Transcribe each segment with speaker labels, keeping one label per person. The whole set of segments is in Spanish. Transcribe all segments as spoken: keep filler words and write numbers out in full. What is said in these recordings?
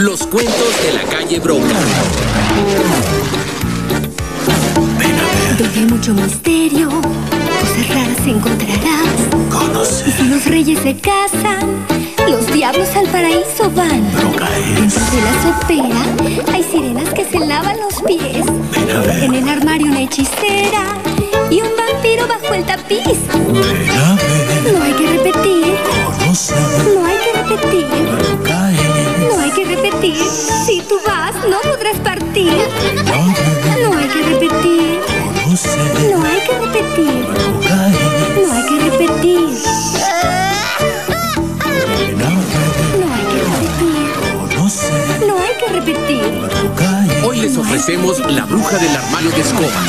Speaker 1: Los cuentos de la calle Broca.
Speaker 2: Donde hay mucho misterio, cosas raras encontrarás.
Speaker 3: Conoce.
Speaker 2: Y si los reyes se casan, los diablos al paraíso van.
Speaker 3: Broca es.
Speaker 2: Dentro de la sopera hay sirenas que se lavan los pies.
Speaker 3: Ven a ver.
Speaker 2: En el armario una hechicera y un vampiro bajo el tapiz.
Speaker 3: Ven a ver.
Speaker 2: No hay que repetir.
Speaker 3: Conoce.
Speaker 2: No hay que repetir.
Speaker 3: Broca es.
Speaker 2: No hay que repetir. Si tú vas, no podrás partir.
Speaker 3: Ven a ver.
Speaker 2: No hay que repetir.
Speaker 3: Conoce.
Speaker 2: No hay que repetir.
Speaker 3: Broca es.
Speaker 2: No hay que repetir.
Speaker 3: Ven a ver.
Speaker 2: No hay que repetir.
Speaker 3: Conoce.
Speaker 2: No hay que repetir.
Speaker 3: Broca es.
Speaker 1: Hoy les ofrecemos La bruja del armario de escobas.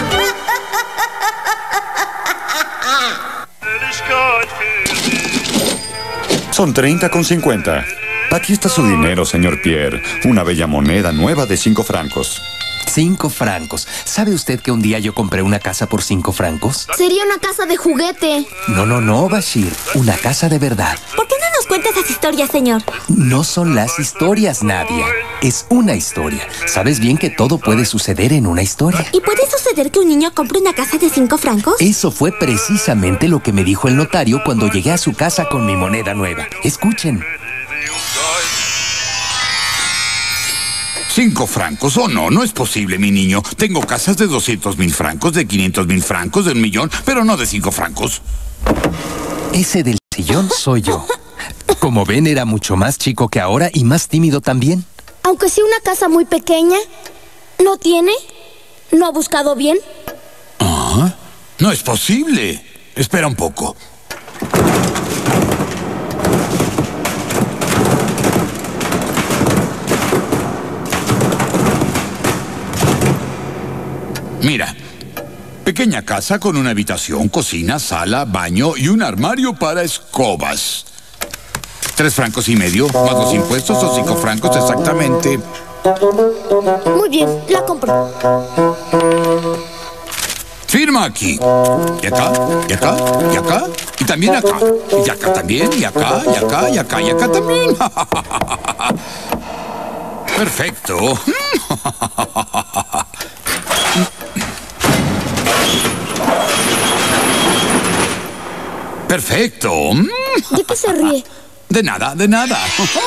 Speaker 4: Son treinta con cincuenta. Aquí está su dinero, señor Pierre. Una bella moneda nueva de cinco francos.
Speaker 5: Cinco francos. ¿Sabe usted que un día yo compré una casa por cinco francos?
Speaker 6: Sería una casa de juguete.
Speaker 5: No, no, no, Bashir. Una casa de verdad.
Speaker 6: ¿Por qué no nos cuenta esas historias, señor?
Speaker 5: No son las historias, Nadia. Es una historia. Sabes bien que todo puede suceder en una historia.
Speaker 6: ¿Y puede suceder que un niño compre una casa de cinco francos?
Speaker 5: Eso fue precisamente lo que me dijo el notario cuando llegué a su casa con mi moneda nueva. Escuchen.
Speaker 7: ¿Cinco francos? Oh, no, no es posible, mi niño. Tengo casas de doscientos mil francos, de quinientos mil francos, de un millón, pero no de cinco francos.
Speaker 5: Ese del sillón soy yo. Como ven, era mucho más chico que ahora y más tímido también.
Speaker 6: Aunque sea una casa muy pequeña, ¿no tiene? ¿No ha buscado bien?
Speaker 7: Ah, no es posible. Espera un poco. Mira, pequeña casa con una habitación, cocina, sala, baño y un armario para escobas. Tres francos y medio, más los impuestos, son cinco francos exactamente.
Speaker 6: Muy bien, la compro.
Speaker 7: Firma aquí. Y acá, y acá, y acá, y también acá. Y acá también, y acá, y acá, y acá, y acá también. Perfecto. Perfecto.
Speaker 6: ¿De qué se ríe?
Speaker 7: De nada, de nada.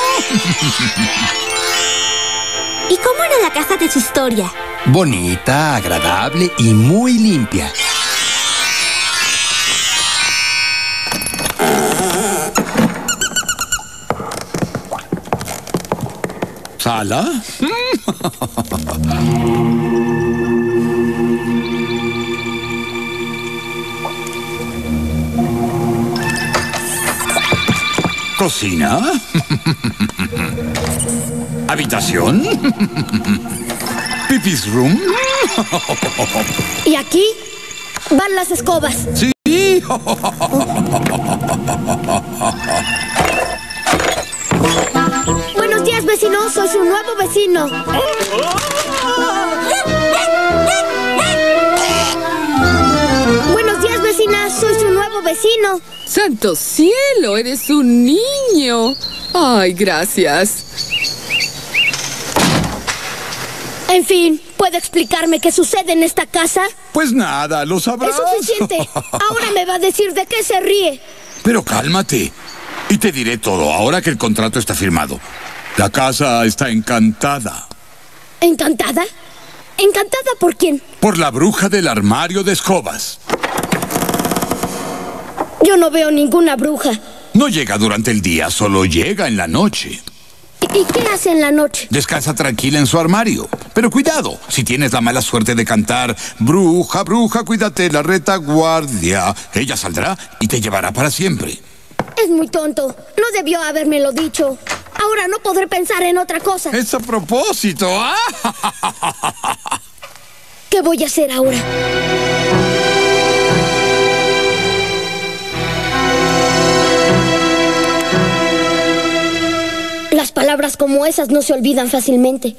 Speaker 6: ¿Y cómo era la casa de su historia?
Speaker 5: Bonita, agradable y muy limpia.
Speaker 7: ¿Sala? ¿Cocina? ¿Habitación? ¿Pipis room?
Speaker 6: ¿Y aquí? Van las escobas.
Speaker 7: Sí.
Speaker 6: Buenos días, vecino. Soy su nuevo vecino. Buenos días, vecina. Soy su nuevo vecino.
Speaker 8: ¡Santo cielo! ¡Eres un niño! ¡Ay, gracias!
Speaker 6: En fin, ¿puede explicarme qué sucede en esta casa?
Speaker 7: Pues nada, lo sabrás.
Speaker 6: Es suficiente. Ahora me va a decir de qué se ríe.
Speaker 7: Pero cálmate. Y te diré todo, ahora que el contrato está firmado. La casa está encantada.
Speaker 6: ¿Encantada? ¿Encantada por quién?
Speaker 7: Por la bruja del armario de escobas.
Speaker 6: Yo no veo ninguna bruja.
Speaker 7: No llega durante el día, solo llega en la noche.
Speaker 6: ¿Y qué hace en la noche?
Speaker 7: Descansa tranquila en su armario. Pero cuidado, si tienes la mala suerte de cantar bruja, bruja, cuídate la retaguardia, ella saldrá y te llevará para siempre.
Speaker 6: Es muy tonto. No debió habérmelo dicho. Ahora no podré pensar en otra cosa.
Speaker 7: Es a propósito.
Speaker 6: ¿Qué voy a hacer ahora? Las palabras como esas no se olvidan fácilmente.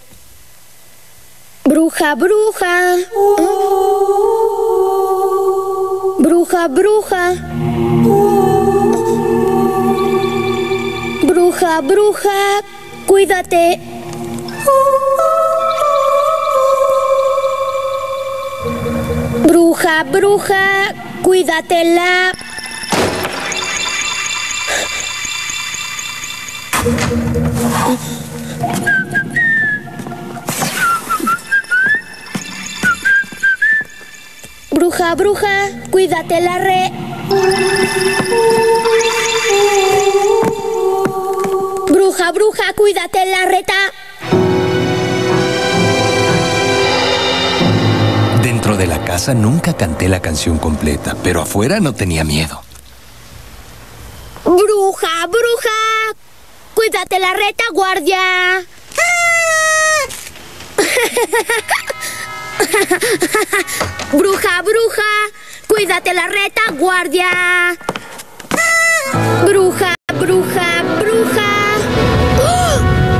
Speaker 6: Bruja, bruja. Bruja, bruja. Bruja, bruja. cuídate. Bruja, bruja, cuídatela. Bruja, bruja, cuídate la re. Bruja, bruja, cuídate la reta.
Speaker 5: Dentro de la casa nunca canté la canción completa, pero afuera no tenía miedo.
Speaker 6: Bruja, bruja, cuídate la reta, guardia. Bruja, bruja, cuídate la reta, guardia. Bruja, bruja, bruja. ¡Oh!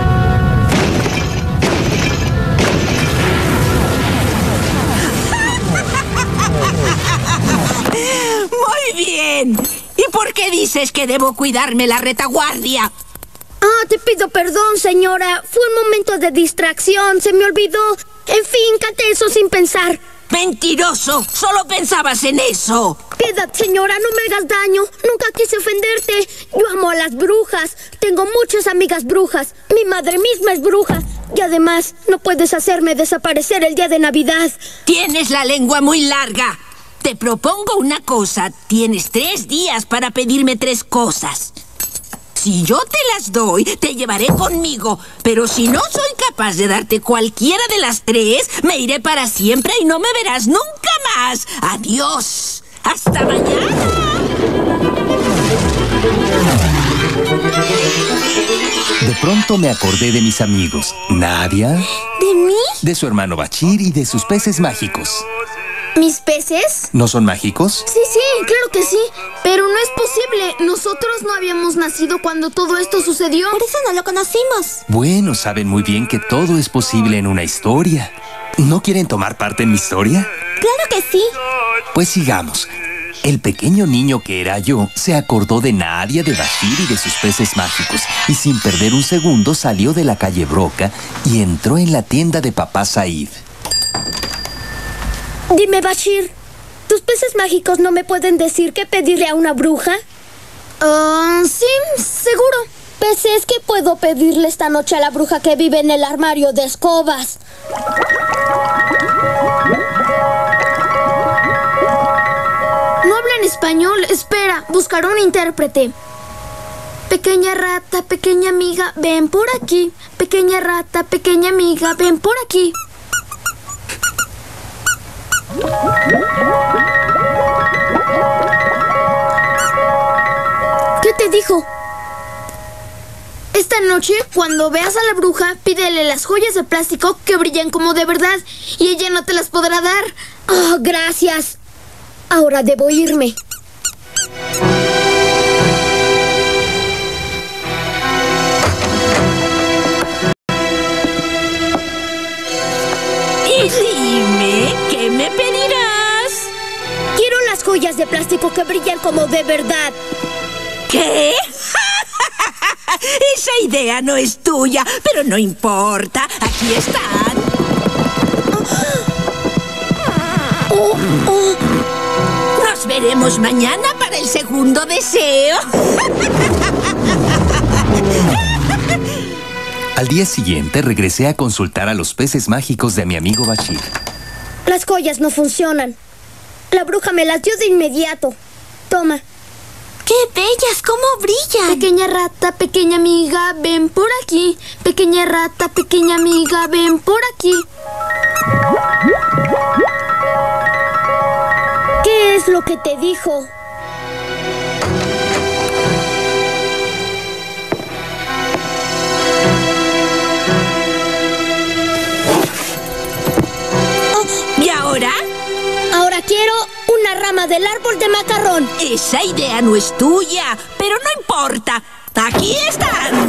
Speaker 9: Muy bien. ¿Y por qué dices que debo cuidarme la retaguardia?
Speaker 6: Ah, te pido perdón, señora. Fue un momento de distracción, se me olvidó. En fin, canté eso sin pensar.
Speaker 9: ¡Mentiroso! ¡Solo pensabas en eso!
Speaker 6: Piedad, señora, no me hagas daño. Nunca quise ofenderte. Yo amo a las brujas. Tengo muchas amigas brujas. Mi madre misma es bruja. Y además, no puedes hacerme desaparecer el día de Navidad.
Speaker 9: Tienes la lengua muy larga. Te propongo una cosa. Tienes tres días para pedirme tres cosas. Si yo te las doy, te llevaré conmigo. Pero si no soy capaz de darte cualquiera de las tres, me iré para siempre y no me verás nunca más. ¡Adiós! ¡Hasta mañana!
Speaker 5: De pronto me acordé de mis amigos. Nadia.
Speaker 6: ¿De mí?
Speaker 5: De su hermano Bachir y de sus peces mágicos.
Speaker 6: ¿Mis peces?
Speaker 5: ¿No son mágicos?
Speaker 6: Sí, sí, claro que sí. Pero no es posible. Nosotros no habíamos nacido cuando todo esto sucedió. Por eso no lo conocimos.
Speaker 5: Bueno, saben muy bien que todo es posible en una historia. ¿No quieren tomar parte en mi historia?
Speaker 6: Claro que sí.
Speaker 5: Pues sigamos. El pequeño niño que era yo se acordó de Nadia, de Bachir y de sus peces mágicos. Y sin perder un segundo salió de la calle Broca y entró en la tienda de papá Said.
Speaker 6: Dime, Bachir, ¿tus peces mágicos no me pueden decir qué pedirle a una bruja? Ah, uh, sí, seguro. ¿Peces qué puedo pedirle esta noche a la bruja que vive en el armario de escobas? No hablan español. Espera, buscaré un intérprete. Pequeña rata, pequeña amiga, ven por aquí. Pequeña rata, pequeña amiga, ven por aquí. ¿Qué te dijo? Esta noche, cuando veas a la bruja, pídele las joyas de plástico que brillan como de verdad y ella no te las podrá dar. Oh, gracias. Ahora debo irme.
Speaker 9: Y dime, ¿qué me pedirás?
Speaker 6: Quiero las joyas de plástico que brillan como de verdad.
Speaker 9: ¿Qué? Esa idea no es tuya, pero no importa. Aquí están.
Speaker 6: Oh, oh.
Speaker 9: Nos veremos mañana para el segundo deseo.
Speaker 5: Al día siguiente regresé a consultar a los peces mágicos de mi amigo Bachir.
Speaker 6: Las joyas no funcionan. La bruja me las dio de inmediato. Toma.
Speaker 2: ¡Qué bellas! ¿Cómo brillan?
Speaker 6: Pequeña rata, pequeña amiga, ven por aquí. Pequeña rata, pequeña amiga, ven por aquí. ¿Qué es lo que te dijo?
Speaker 9: ¿Y ahora?
Speaker 6: Ahora quiero una rama del árbol de macarrón.
Speaker 9: Esa idea no es tuya, pero no importa. Aquí están.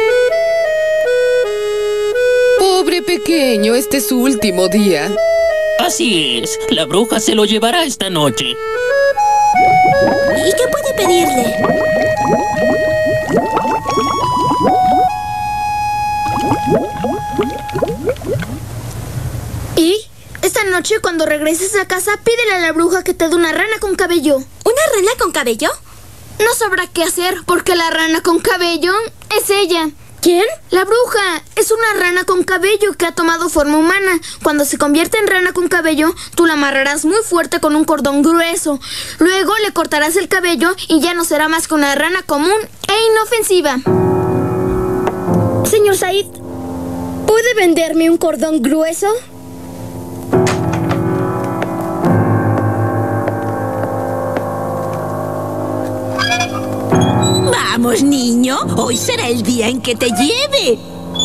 Speaker 8: Pobre pequeño, este es su último día.
Speaker 10: Así es, la bruja se lo llevará esta noche.
Speaker 6: ¿Y qué puede pedirle? ¿Y? Esta noche, cuando regreses a casa, pídele a la bruja que te dé una rana con cabello. ¿Una rana con cabello? No sabrá qué hacer, porque la rana con cabello es ella. ¿Quién? La bruja. Es una rana con cabello que ha tomado forma humana. Cuando se convierte en rana con cabello, tú la amarrarás muy fuerte con un cordón grueso. Luego le cortarás el cabello y ya no será más que una rana común e inofensiva. Señor Said, ¿puede venderme un cordón grueso?
Speaker 9: Vamos, niño. Hoy será el día en que te lleve.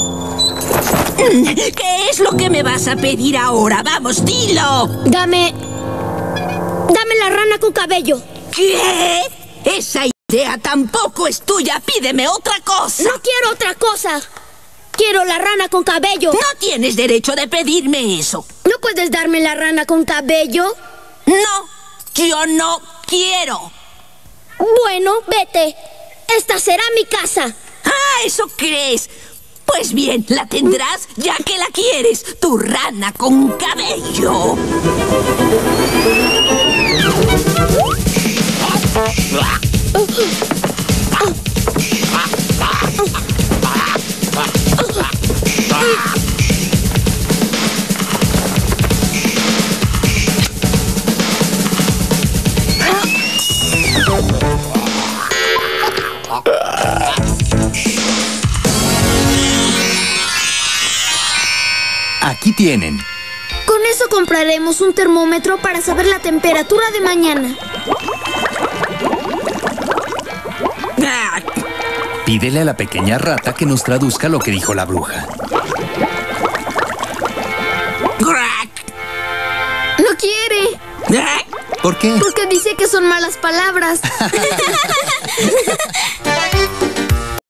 Speaker 9: ¿Qué es lo que me vas a pedir ahora? Vamos, dilo.
Speaker 6: Dame... Dame la rana con cabello.
Speaker 9: ¿Qué? Esa idea tampoco es tuya. Pídeme otra cosa.
Speaker 6: No quiero otra cosa. Quiero la rana con cabello.
Speaker 9: No tienes derecho de pedirme eso.
Speaker 6: ¿No puedes darme la rana con cabello?
Speaker 9: No, yo no quiero.
Speaker 6: Bueno, vete. Esta será mi casa.
Speaker 9: Ah, ¿eso crees? Pues bien, la tendrás ya que la quieres. Tu rana con cabello.
Speaker 5: Aquí tienen.
Speaker 6: Con eso compraremos un termómetro para saber la temperatura de mañana.
Speaker 5: Pídele a la pequeña rata que nos traduzca lo que dijo la bruja.
Speaker 6: No quiere.
Speaker 5: ¿Por qué?
Speaker 6: Porque dice que son malas palabras.